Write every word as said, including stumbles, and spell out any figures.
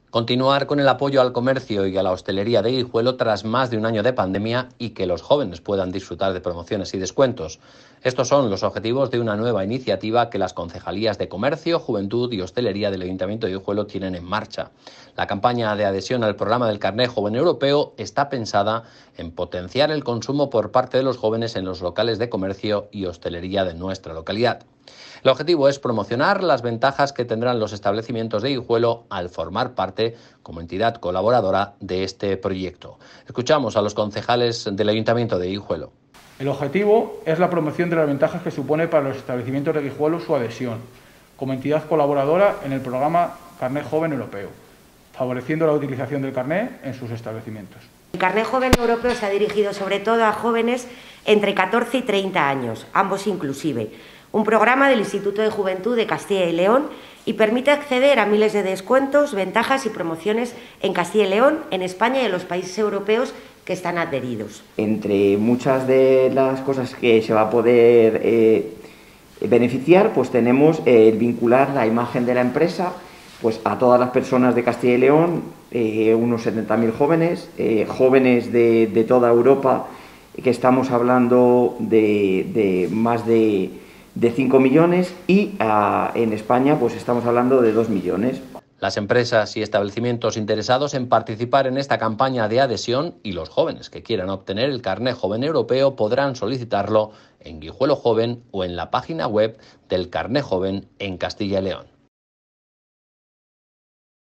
Continuar con el apoyo al comercio y a la hostelería de Guijuelo tras más de un año de pandemia y que los jóvenes puedan disfrutar de promociones y descuentos. Estos son los objetivos de una nueva iniciativa que las concejalías de Comercio, Juventud y Hostelería del Ayuntamiento de Guijuelo tienen en marcha. La campaña de adhesión al programa del Carné Joven Europeo está pensada en potenciar el consumo por parte de los jóvenes en los locales de comercio y hostelería de nuestra localidad. El objetivo es promocionar las ventajas que tendrán los establecimientos de Guijuelo al formar parte como entidad colaboradora de este proyecto. Escuchamos a los concejales del Ayuntamiento de Guijuelo. El objetivo es la promoción de las ventajas que supone para los establecimientos de Guijuelo su adhesión como entidad colaboradora en el programa Carné Joven Europeo, favoreciendo la utilización del carné en sus establecimientos. El Carné Joven Europeo está dirigido sobre todo a jóvenes entre catorce y treinta años, ambos inclusive. Un programa del Instituto de Juventud de Castilla y León y permite acceder a miles de descuentos, ventajas y promociones en Castilla y León, en España y en los países europeos que están adheridos. Entre muchas de las cosas que se va a poder eh, beneficiar, pues tenemos eh, el vincular la imagen de la empresa pues a todas las personas de Castilla y León, eh, unos setenta mil jóvenes, eh, jóvenes de, de toda Europa, que estamos hablando de, de más de de cinco millones y uh, en España pues estamos hablando de dos millones. Las empresas y establecimientos interesados en participar en esta campaña de adhesión y los jóvenes que quieran obtener el Carné Joven Europeo podrán solicitarlo en Guijuelo Joven o en la página web del Carné Joven en Castilla y León.